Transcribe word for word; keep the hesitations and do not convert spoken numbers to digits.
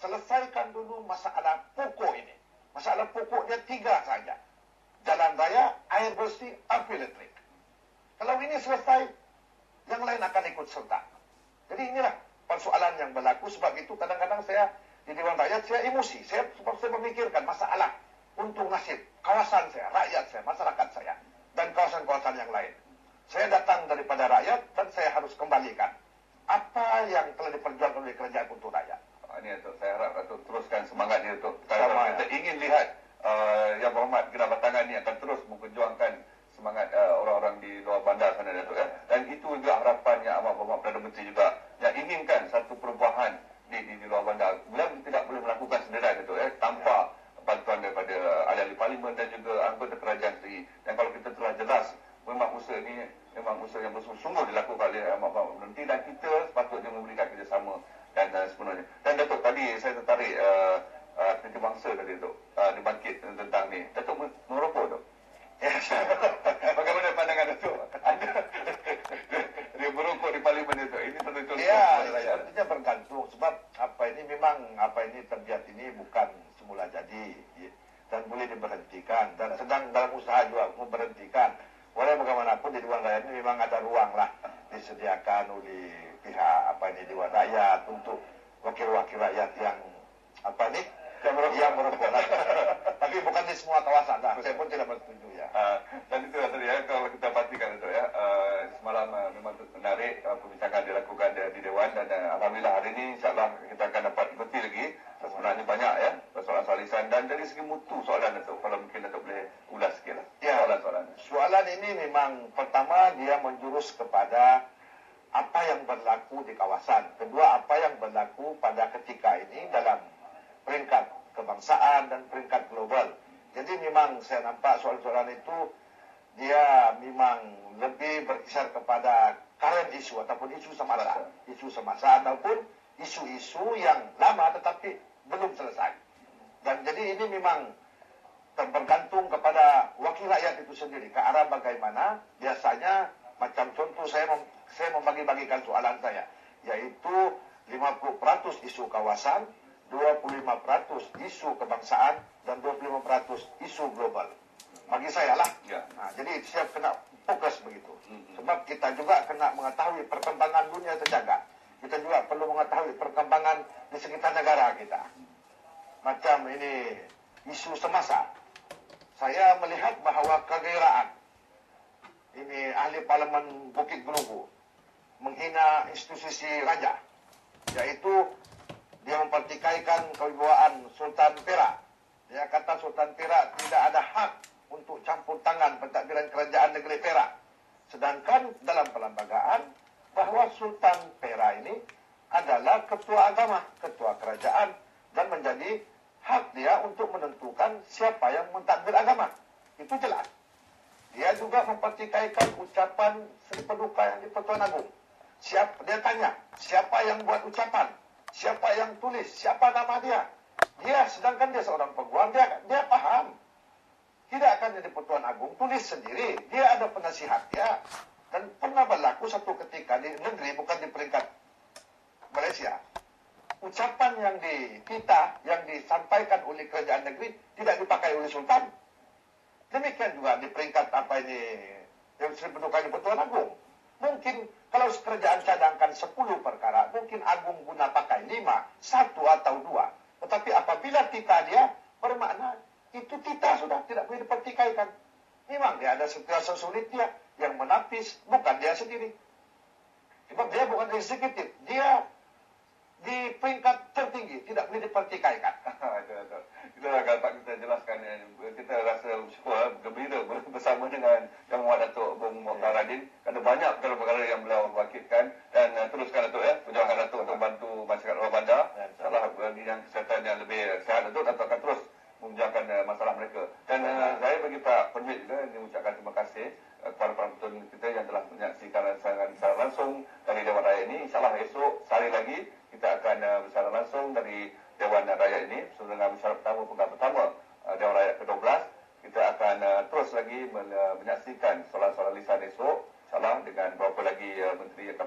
selesaikan dulu masalah pokok ini. Masalah pokok dia tiga saja. Jalan raya, air bersih, api elektrik. Kalau ini selesai, yang lain akan ikut serta. Jadi inilah persoalan yang berlaku. Sebab itu kadang-kadang saya di Dewan Rakyat, saya emosi. Saya, saya memikirkan masalah untuk nasib kawasan saya, rakyat saya, masyarakat saya, dan kawasan-kawasan yang lain. Saya datang daripada rakyat dan saya harus kembalikan apa yang telah diperjuangkan oleh kerajaan untuk rakyat. Ini Datuk, saya harap Datuk teruskan semangat ini Datuk. Kalau kita ingin lihat uh, Yang Berhormat Kena Batangan ini akan terus memperjuangkan semangat uh, orang-orang di luar bandar sana Datuk ya. Dan itu juga harapannya Amat Berhormat Perdana Menteri juga yang inginkan satu perubahan di, di, di luar bandar. Beliau tidak boleh melakukan sendirian Datuk ya, tanpa bantuan daripada ahli-ahli parlimen dan juga anggota kerajaan sendiri. Dan kalau kita telah jelas memang usaha ini memang usaha yang bersungguh-sungguh dilakukan oleh Amat Berhormat Menteri, dan kita sepatutnya memberikan kerjasama dan uh, sepenuhnya. Dan Datuk, tadi saya tertarik uh, uh, Kerja Bangsa tadi Datuk, uh, dibangkit tentang ni. Datuk merokok Datuk? Bagaimana pandangan Datuk? Ada dia merokok di parlimen Datuk. Ini satu contoh. Ya, sepertinya bergantung. Sebab apa ini memang apa ini terbiat ini bukan semula jadi dan boleh diberhentikan, dan sedang dalam usaha juga memberhentikan. Walau bagaimanapun di Dewan Rakyat ini memang ada ruang lah disediakan oleh pihak apa ini Dewan Rakyat untuk wakil-wakil rakyat yang apa ini yang merokok. Tapi bukan di semua kawasan lah. Saya pun tidak bersetuju ya. Uh, dan itu tadi ya, kalau kita pastikan itu ya, uh, semalam uh, memang menarik uh, perbincangan dilakukan di, di Dewan, dan uh, alhamdulillah hari ini insyaAllah kita akan dapat ikuti lagi. Sebenarnya banyak ya soalan-soalan lisan, dan dari segi mutu soalan itu, kalau mungkin Datuk boleh ulas sikit lah. Ya, soalan-soalan. Soalan ini memang pertama dia menjurus kepada apa yang berlaku di kawasan. Kedua, apa yang berlaku pada ketika ini dalam peringkat kebangsaan dan peringkat global. Jadi memang saya nampak soalan-soalan itu dia memang lebih berkisar kepada current issue ataupun isu semasa, isu semasa ataupun isu-isu yang lama tetapi belum selesai. Dan jadi ini memang tergantung kepada wakil rakyat itu sendiri ke arah bagaimana. Biasanya macam contoh saya mem, saya membagi-bagikan soalan saya, yaitu lima puluh peratus isu kawasan, dua puluh lima peratus isu kebangsaan, dan dua puluh lima peratus isu global. Bagi saya lah. Ya. Nah, jadi saya kena fokus begitu. Sebab kita juga kena mengetahui perkembangan dunia terjaga. Kita juga perlu mengetahui perkembangan di sekitar negara kita. Macam ini isu semasa. Saya melihat bahawa kegembiraan ini ahli parlimen Bukit Gelugu menghina institusi raja, yaitu dia mempertikaikan kewibawaan Sultan Perak. Dia kata Sultan Perak tidak ada hak untuk campur tangan pentadbiran kerajaan negeri Perak. Sedangkan dalam perlembagaan bahawa Sultan Perak ini adalah ketua agama, ketua kerajaan, dan menjadi hak dia untuk menentukan siapa yang mentadbir agama. Itu jelas. Dia juga mempertikaikan ucapan Sri Paduka yang di Pertuan Agong. Siapa, dia tanya, siapa yang buat ucapan? Siapa yang tulis? Siapa nama dia? Dia, sedangkan dia seorang peguam, dia, dia paham. Tidak akan jadi Pertuan Agong tulis sendiri. Dia ada penasihat dia. Dan pernah berlaku satu ketika di negeri, bukan di peringkat Malaysia. Ucapan yang dititah, yang disampaikan oleh kerajaan negeri tidak dipakai oleh Sultan. Demikian juga di peringkat apa ini yang Sri Paduka di Pertuan Agong. Mungkin kalau kerajaan cadangkan sepuluh perkara, mungkin Agung guna pakai lima, satu atau dua. Tetapi apabila titah dia bermakna itu titah sudah tidak boleh dipertikaikan. Memang dia ada setiasa sulit dia yang menapis, bukan dia sendiri. Sebab dia bukan eksekutif, dia di peringkat tertinggi, tidak boleh dipertikaikan. Itulah kalau Pak kita jelaskan, kita rasa syukur, gembira bersama dengan Yang Muhammad Datuk Bung Mokhtar Radin, kerana banyak perkara-perkara yang beliau bangkitkan, dan uh, teruskan Datuk ya, perjuangan Datuk untuk membantu masyarakat luar bandar. InsyaAllah bagi yang kesihatan yang lebih sihat, Datuk, Datuk akan terus memperjuangkan uh, masalah mereka. Dan uh, saya bagi Pak Permit juga mengucapkan terima kasih uh, kepada para penonton kita yang telah menyaksikan rancangan secara langsung dari Dewan Rakyat ini. InsyaAllah esok sehari lagi kita akan uh, bersiaran langsung dari Dewan Rakyat ini bersama dengan bersiaran pertama, pegang pertama uh, Dewan Rakyat ke dua belas. Kita akan uh, terus lagi men, uh, menyaksikan soalan-soalan lisan esok, InsyaAllah dengan beberapa lagi uh, menteri akan